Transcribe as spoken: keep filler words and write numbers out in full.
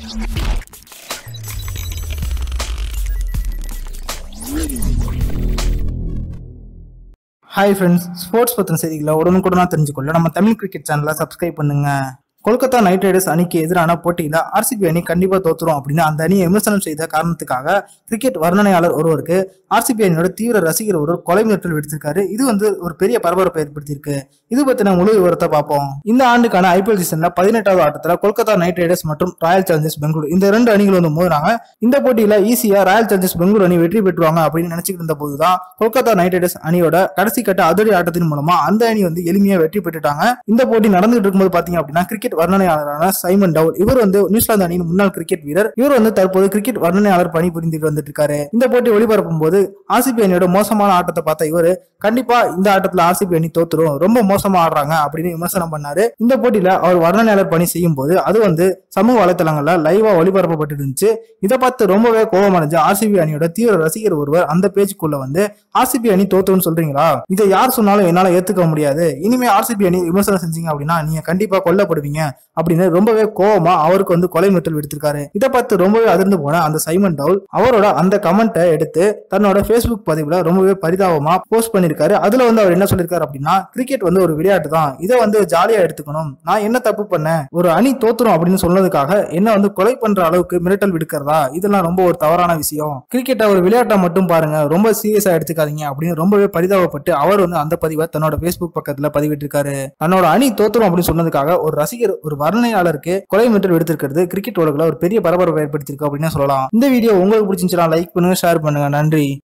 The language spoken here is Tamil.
Hi friends, ஸ்போர்ட்ஸ் பத்தின செய்திகளை உடனுக்குடனா தெரிஞ்சுக்கொள்ள நம்ம தமிழ் கிரிக்கெட் சேனலை சப்ஸ்கிரைப் பண்ணுங்க. கொல்கத்தா நைட் ரைடர்ஸ் அணிக்கு எதிரான போட்டியில ஆர்சிபி அணி கண்டிப்பா தோத்துரும் அப்படின்னு அந்த அணியை விமர்சனம் செய்த காரணத்துக்காக கிரிக்கெட் வர்ணனையாளர் ஒருவருக்கு ஆர்சிபி அணியோட தீவிர ரசிகர் ஒரு கொலை மிரட்டல் விடுத்திருக்காரு. இது வந்து ஒரு பெரிய பரபரப்பை ஏற்படுத்தியிருக்கு. இது பத்தின முழு விவரத்தை பார்ப்போம். இந்த ஆண்டுக்கான ஐபிஎல் சீசன்ல பதினெட்டாவது ஆட்டத்துல கொல்கத்தா நைட் ரைடர்ஸ் மற்றும் ராயல் சேலஞ்சர்ஸ் பெங்களூர் இந்த ரெண்டு அணிகள் வந்து மோதினாங்க. இந்த போட்டியில ஈஸியா ராயல் சேலஞ்சர்ஸ் பெங்களூர் அணி வெற்றி பெற்றுவாங்க அப்படின்னு நினைச்சிட்டு இருந்த போதுதான் கொல்கத்தா நைட் ரைடர்ஸ் அணியோட கடைசி கட்ட அதிரடி ஆட்டத்தின் மூலமா அந்த அணி வந்து எளிமையா வெற்றி பெற்றுட்டாங்க. இந்த போட்டி நடந்துட்டு இருக்கும்போது பாத்தீங்க அப்படின்னா கிரிக்கெட் வர்ணனையாளரான சைமன் டவுல் இவர் வந்து நியூசிலாந்து அணியின் முன்னாள் கிரிக்கெட் வீரர். இவர் வந்து தற்போது கிரிக்கெட் வர்ணனையாளர் பணி புரிந்துட்டு வந்துட்டு இருக்காரு. இந்த போட்டி ஒளிபரப்பும் போது ஆர்சிபி அணியோட மோசமான ஆட்டத்தை பார்த்த இவரு கண்டிப்பா இந்த ஆட்டத்துல ஆர்சிபி அணி தோத்துரும், ரொம்ப மோசமா ஆடுறாங்க அப்படின்னு விமர்சனம் பண்ணாரு. இந்த போட்டியில அவர் வர்ணனையாளர் பணி செய்யும் போது அது வந்து சமூக வலைதளங்கள்ல லைவா ஒளிபரப்பப்பட்டு இருந்துச்சு. இதை பார்த்து ரொம்பவே கோபமடைஞ்ச ஆர்சிபி அணியோட தீவிர ரசிகர் ஒருவர் அந்த பேஜுக்குள்ள வந்து ஆர்சிபி அணி தோத்துன்னு சொல்றீங்களா, இதை யார் சொன்னாலும் என்னால ஏத்துக்க முடியாது, இனிமே ஆர்சிபி அணி விமர்சனம் செஞ்சீங்க அப்படின்னா நீங்க கண்டிப்பா கொல்லப்படுவீங்க அப்படின்னு ரொம்பவே கோவமா அவருக்கு வந்து கொலை மிரட்டல் விடுத்திருக்காரு. இதை பார்த்து ரொம்பவே அதிர்ந்து போன அந்த சைமன் டவுல் அவரோட அந்த கமெண்ட்டை எடுத்து தன்னோட பேஸ்புக் பதிவுல ரொம்பவே பரிதாபமா போஸ்ட் பண்ணிருக்காரு. அதுல வந்து அவர் என்ன சொல்லிருக்காரு அப்படின்னா, கிரிக்கெட் வந்து ஒரு விளையாட்டு தான், இதை வந்து ஜாலியா எடுத்துக்கணும், நான் என்ன தப்பு பண்ணேன், ஒரு அணி தோத்துரும் அப்படின்னு சொன்னதுக்காக என்ன வந்து கொலை பண்ற அளவுக்கு மிரட்டல் விடுக்கிறதா, இதெல்லாம் ரொம்ப ஒரு தவறான விஷயம், கிரிக்கெட்டை ஒரு விளையாட்டா மட்டும் பாருங்க, ரொம்ப சீரியஸா எடுத்துக்காதீங்க அப்படின்னு ரொம்பவே பரிதாபப்பட்டு அவர் வந்து அந்த பதிவை தன்னோட பேஸ்புக் பக்கத்துல பதிவிட்டிருக்காரு. தன்னோட அணி தோத்துரும் அப்படின்னு சொன்னதுக்காக ஒரு ரசிகர் ஒரு வர்ணனையாளருக்கு கொலை மிரட்டல் விடுத்திருக்கிறது கிரிக்கெட் உலகில் ஒரு பெரிய பரபரப்பை ஏற்படுத்தியிருக்கு அப்படின்னு சொல்லலாம். இந்த வீடியோ உங்களுக்கு பிடிச்சிருந்துச்சுன்னா லைக் பண்ணுங்க, ஷேர் பண்ணுங்க. நன்றி.